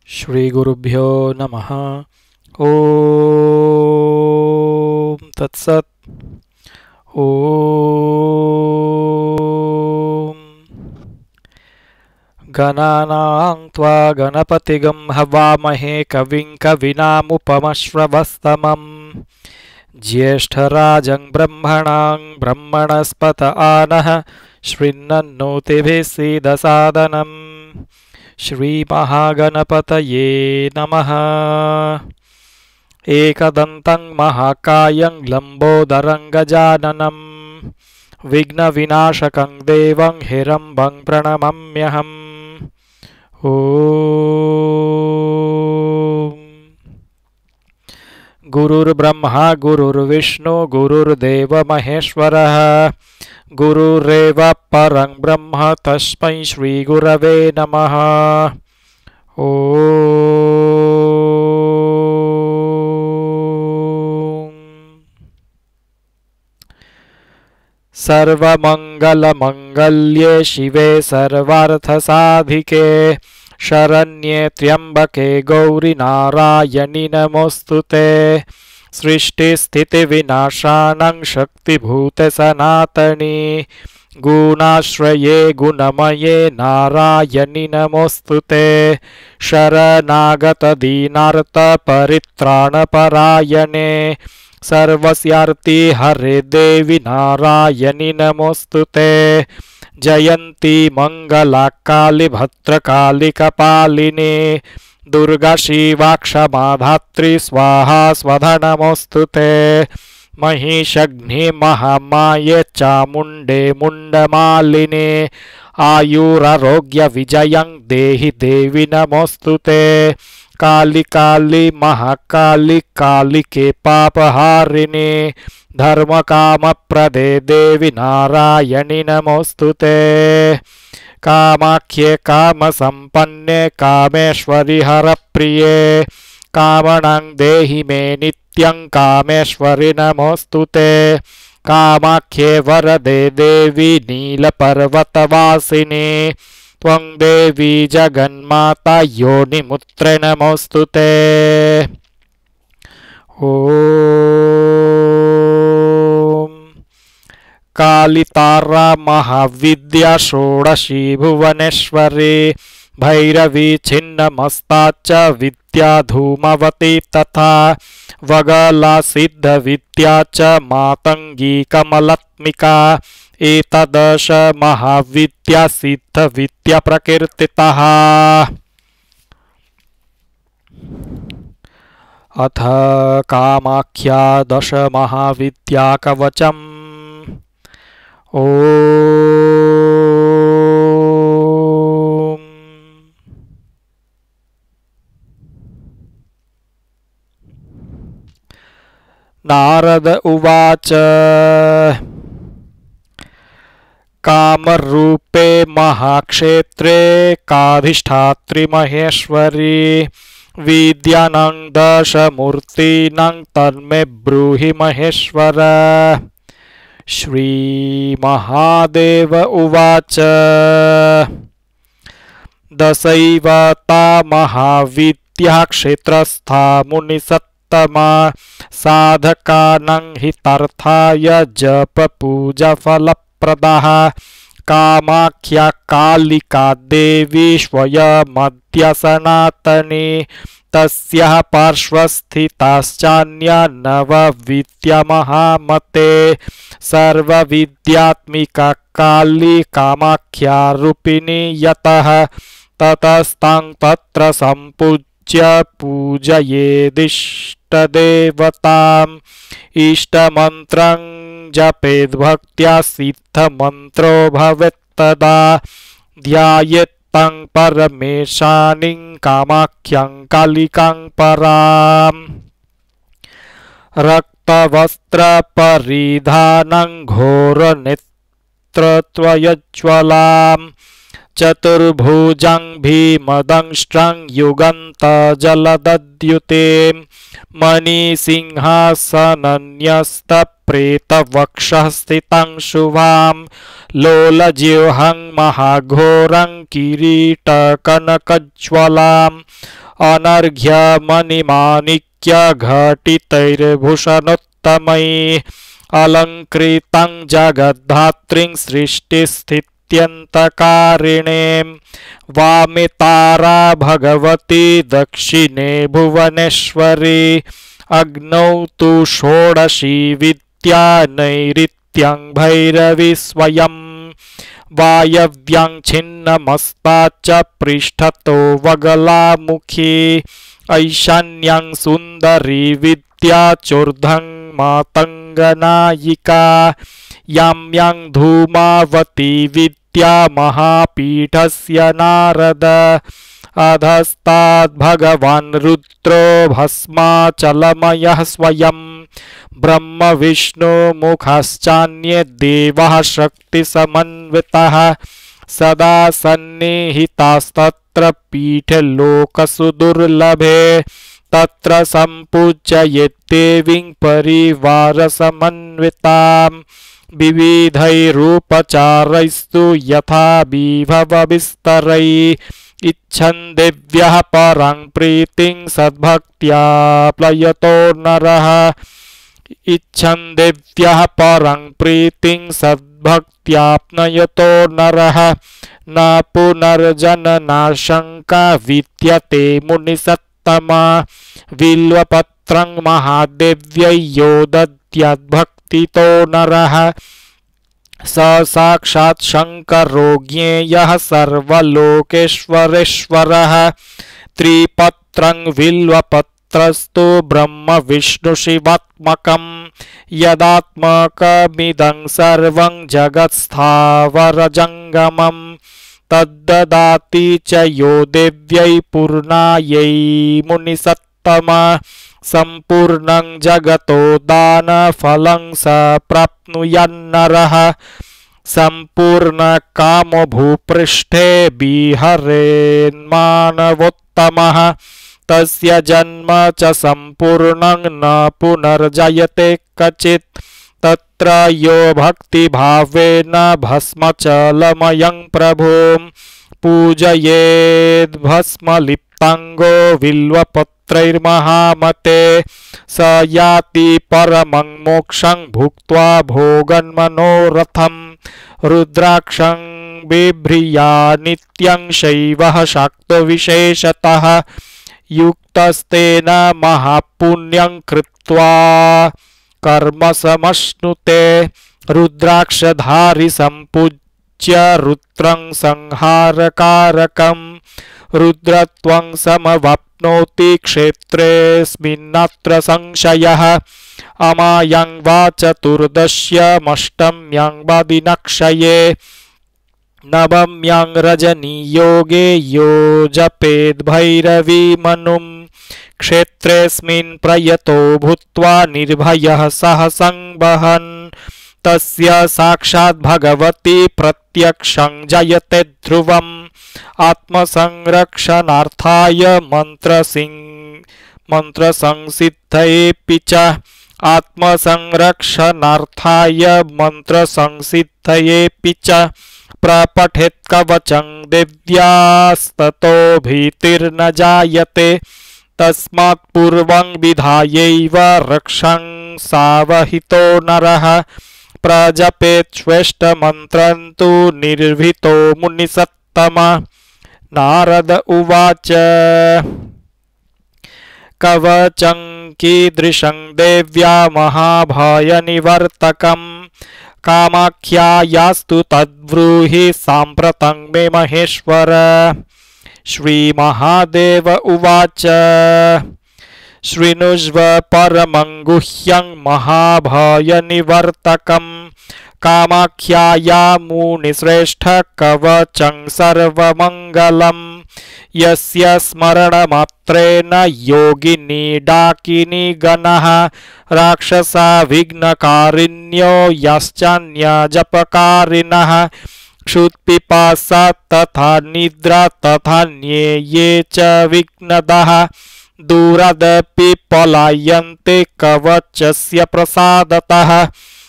श्री गुरुभ्यो नमः। ओम तत्सत्। ओम गणानां त्वा गणपतिगं हवामहे कविं कवीनामुपमश्रवस्तमम् ज्येष्ठराजं ब्रह्मणां ब्रह्मणस्पत आनः शृण्वन्नोतिभिः सीदसादनम्। श्रीमहागणपतये नमः। एकदन्तं महाकायं लम्बोदरं गजाननं विघ्नविनाशकं देवं हिरम्बं प्रणमम्यहम्। ॐ गुरुर्ब्रह्मा गुरुर्विष्णु गुरुर्देव महेश्वरः गुरुरेव परं ब्रह्म तस्मै श्री गुरवे नमः। ॐ सर्वमंगलमंगल्ये शिवे सर्वार्थसाधिके शरण्ये त्र्यंबके गौरी नारायणि नमोस्तुते। सृष्टिस्थितिविनाशानं शक्तिभूते सनातनी गुणाश्रये गुणमये नारायणि नमोस्तुते। शरणागत दीनार्थ परित्राणपरायणे सर्वस्यार्ति हरे देवी नारायणि नमोस्तुते। जयन्ती मंगला काली भद्रकाली कपालिनी दुर्गा शिवा क्षमा धात्री स्वाहा स्वधा नमोस्तुते। महिषग्नि महामाये चामुण्डे मुण्डमालिनी आयुरारोग्य विजयं देहि देवी नमोस्तुते। काली काली महाकाली कालिके पापहारिणी धर्म काम प्रदे देवी नारायणि नमोस्तुते। कामाख्ये काम संपन्ने कामेश्वरि हरप्रिये कामनं देहि मे नित्यं कामेश्वरि नमोस्तुते। कामाख्ये वरदे देवी नीलपर्वतवासिनी त्वं देवी जगन्माता योनिमुत्रे नमोस्तुते। ॐ कालितारा महाविद्या षोडशी भुवनेश्वरी भैरवी छिन्नमस्ता च विद्या धूमवती तथा वगला सिद्धविद्या च मातंगी कमलात्मिका एतदश महाविद्या सिद्धविद्या प्रकीर्तितः। अथ कामाख्या दश महाविद्या कवचम्। ॐ नारद उवाच कामरूपे महाक्षेत्रे काधिष्ठात्री महेश्वरी विद्यानां दशमूर्तीनां तन्मे ब्रूहि महेश्वर। श्री महादेव उवाच दशैव ता महाविद्या क्षेत्रस्था मुनिसत्तमा साधकानां हितार्थाय जप पूजा फलप्रदाः। कामाख्या कालिका देवी स्वयमद्य सनातनी तस्याः पार्श्वस्थिताश्चान्या नवविद्या महामते सर्वविद्यात्मिका काली कामाख्या रूपिणी यतः ततस्तां तत्र सम्पूज्य पूजयेदिष्टदेवताम् इष्टमन्त्रं जपेद्भक्त्या सिद्धमन्त्रो भवेत्तदा ध्यायेत् तं परमेशानीं कामाख्यां कालिकां पराम्। रक्तवस्त्रपरिधानं घोरनेत्रत्वयज्ज्वलां चतुर्भुजं भीमदंष्ट्रं युगन्तजलदद्युतिं मणिसिंहासनन्यस्तप्रेतवक्षः स्थितं शुभां लोलजिह्वं महाघोरं किरीटकनकज्ज्वलां अनर्घ्यमणिमाणिक्य घटितैर्भूषणोत्तमैः अलङ्कृतं जगद्धात्रीं सृष्टिस्थित्यन्तकारिणीं वामे तारा भगवती दक्षिणे भुवनेश्वरी अग्नौ तु षोडशी विद्या नैऋत्यं भैरवी स्वयं वायव्यं छिन्नमस्ता च पृष्ठतो वगलामुखी ऐशान्यं सुन्दरी विद्या चोर्ध्वं मातङ्गनायिका याम्यं धूमावती विद्या महापीठस्य नारद अधस्ताद् भगवान् रुद्रो भस्माचलमयः स्वयं ब्रह्म विष्णु मुखश्चान्ये देवाः शक्तिसमन्वितः सदा सन्निहितास्तत्र पीठे लोकसु दुर्लभे तत्र सम्पूज्य देवीं परिवारसमन्वितां विविधैरूपचारैस्तु यथा विभवविस्तरैः इच्छन् देव्यः परां प्रीतिं सद्भक्त्या प्लयतो नरः इच्छन् देव्यः परां प्रीतिं सद्भक्त्याप्नयतो नरः न पुनर्जननाशङ्का विद्यते मुनिसत्तमा बिल्वपत्रं महादेव्यै यो दद्याद्भक्तितो नरः स साक्षात् शङ्करो ज्ञेयः सर्वलोकेश्वरेश्वरः त्रिपत्रं बिल्वपत्रस्तु ब्रह्म विष्णु शिवात्मकं यदात्मकमिदं सर्वं जगत्स्थावरजङ्गमं तद्ददाति च यो देव्यै पूर्णायै मुनिसत्तमा सम्पूर्णं जगतो दानफलं स प्राप्नुयान्नरः सम्पूर्णकामो भूपृष्ठे विहरेन्मानवोत्तमः तस्य जन्म च सम्पूर्णं न पुनर्जयते क्वचित् तत्र यो भक्तिभावेन भस्मचलमयं प्रभुं पूजयेद् भस्मलिप्ताङ्गो बिल्वपत्रैर्महामते स याति परमं मोक्षं भुक्त्वा भोगन्मनोरथं रुद्राक्षं बिभ्रिया नित्यं शैवः शाक्तो विशेषतः युक्तस्तेन महापुण्यं कृत्वा कर्म समश्नुते रुद्राक्षधारी सम्पूज्य रुद्रं संहारकारकं रुद्रत्वं समवाप्नोति क्षेत्रेऽस्मिन्नत्र संशयः अमायं वा चतुर्दश्यमष्टम्यं वा दिनक्षये नवम्यं रजनीयोगे यो जपेद् भैरवीमनुं क्षेत्रेऽस्मिन् प्रयतो भूत्वा निर्भयः सह संवहन् तस्य साक्षात् भगवती प्रत्यक्षं जयते ध्रुवम् आत्मसंरक्षणार्थाय मन्त्रसंसिद्धयेऽपि च आत्मसंरक्षणार्थाय मन्त्रसंसिद्धयेऽपि च प्रपठेत् कवचं देव्यास्ततो भीतिर्न जायते तस्मात् पूर्वं विधायैव रक्षं सावहितो नरः प्रजपेत् श्रेष्ठमन्त्रं तु निर्भीतो मुनिसत्तमा नारद उवाच कवचं कीदृशं देव्या महाभयनिवर्तकं कामाख्यायास्तु तद्ब्रूहि साम्प्रतं मे महेश्वर श्रीमहादेव उवाच शृणुष्व परमं गुह्यं महाभयनिवर्तकं कामाख्याया मुनिश्रेष्ठ कवचं सर्वमङ्गलं यस्य स्मरणमात्रेण योगिनी डाकिनी गणः राक्षसा विघ्नकारिण्यो यश्चान्य जपकारिणः क्षुत्पिपासा तथा निद्रा तथान्ये ये च विघ्नदः दूरादपि पलायन्ते कवचस्य प्रसादतः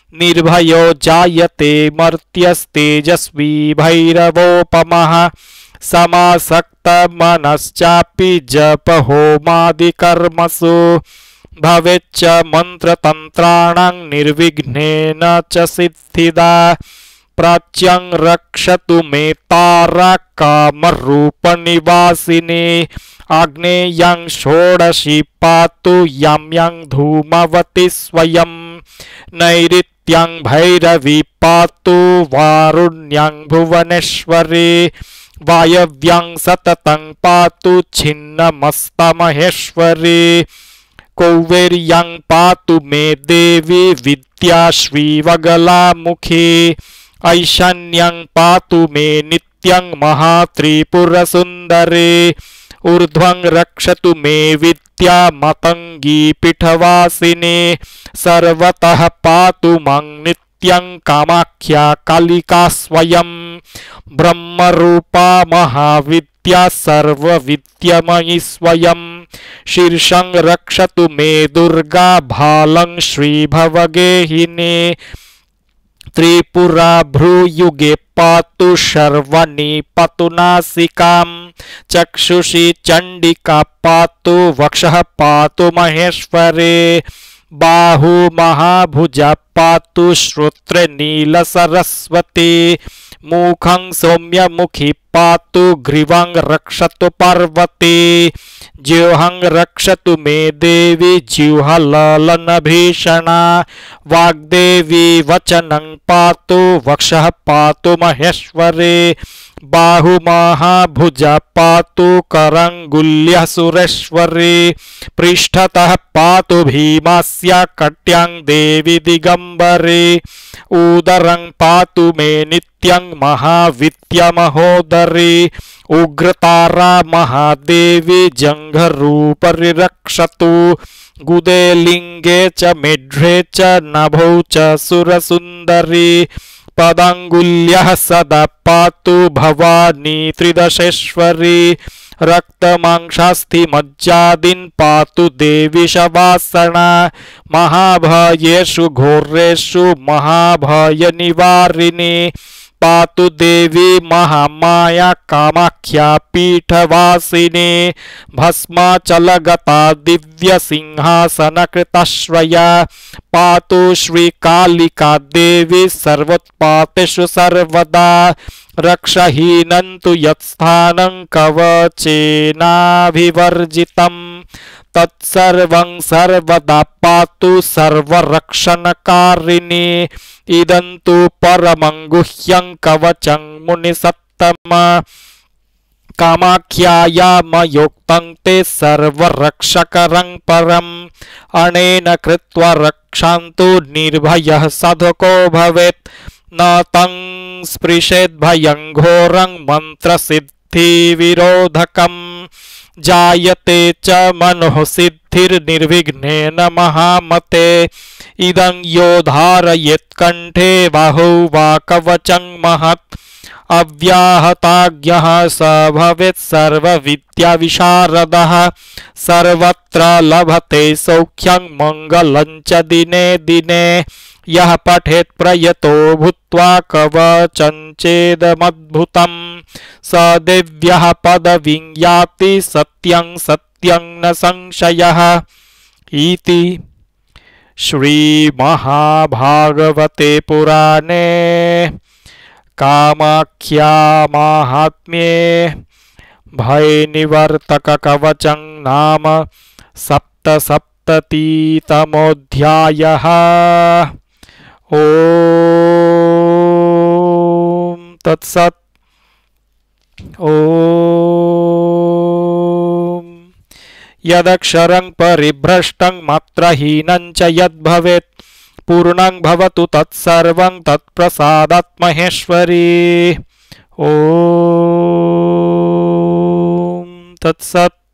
निर्भयो जायते मर्त्यस्तेजस्वी भैरवोपमः समासक्तमनश्चापि जपहोमादिकर्मसु भवेच्च मन्त्रतन्त्राणां निर्विघ्नेन च सिद्धिदा प्राच्यं रक्षतु मे तारा कामरूपनिवासिनी आग्नेयं षोडशी पातु यं यं धूमवती स्वयं नैऋत्यं भैरवी पातु वारुण्यं भुवनेश्वरी वायव्यं सततं पातु छिन्नमस्तमहेश्वरी कौवेर्यं पातु मे देवी विद्या श्रीवगलामुखी ऐशान्यं पातु मे नित्यं महात्रिपुरसुन्दरी ऊर्ध्वं रक्षतु मे विद्या मतंगी पीठवासिनी सर्वतः पातु मां नित्यं कामाख्या कालिका स्वयं ब्रह्मरूपा महाविद्या सर्वविद्यमयी स्वयं शीर्षं रक्षतु मे दुर्गा भालं श्रीभवगेहिनी त्रिपुरा भ्रूयुगे पातु शर्वणी पतुनासिकां चक्षुषी चंडिका पातु वक्षः पातु महेश्वरे बाहु महाभुजा पातु श्रोत्रे नीलसरस्वती मुखं सौम्यमुखी पातु ग्रीवं रक्षतु पार्वती जिह्वं रक्षतु मे देवी जिह्वाललनभीषणा वाग्देवी वचनं पातु वक्षः पातु महेश्वरे बाहु महाभुजा पातु करंगुल्यः सुरेश्वरी पृष्ठतः पातु भीमास्य कट्यां देवी दिगंबरी उदरं पातु मे नित्यं महाविद्यामहोदरी उग्रतारा महादेवी जंघरूपरि रक्षतु गुदे लिंगे च मेढ्रे च नभौ च सुरसुंदरी पदांगुल्यः सदा पातु भवानी त्रिदशेश्वरी रक्तमांसास्थि मज्जादीन् पातु देवी शवासना महाभयेषु घोरेषु महाभय निवारिणी पातु देवी महामाया कामाख्या पीठवासिनी भस्माचलगता दिव्य सिंहासनकृताश्रया पातु श्रीकालिका देवी सर्वोत्पातेषु सर्वदा रक्षहीनं तु यत्स्थानं कवचेनाभिवर्जितं तत्सर्वं सर्वदा पातु सर्वरक्षणकारिणी इदं तु परमं गुह्यं कवचं मुनिसत्तम कामाख्यायामयोक्तं ते सर्वरक्षकरं परम् अनेन कृत्वा रक्षन्तु निर्भयः साधको भवेत् न तं स्पृशेत् भयं घोरं मन्त्रसिद्धिविरोधकम् जायते च मनोः सिद्धिर्निर्विघ्नेन महामते इदं यो धारयेत् कंठे बाहौ वा कवचं महत् अव्याहताज्ञः स भवेत् सर्वविद्याविशारदः सर्वत्र लभते सौख्यं मङ्गलं च दिने दिने यः पठेत् प्रयतो भूत्वा कवचं चेदमद्भुतं स दिव्यः पदवीं याति सत्यं सत्यं न संशयः इति श्रीमहाभागवते पुराणे कामाख्या माहात्म्ये भयनिवर्तककवचं नाम सप्तसप्ततितमोऽध्यायः। ओम तत्सत्। ओम यदक्षरं परिभ्रष्टं मात्रहीनं च यद्भवेत् पूर्णं भवतु तत्सर्वं तत्प्रसादात् महेश्वरी। ओम तत्सत्।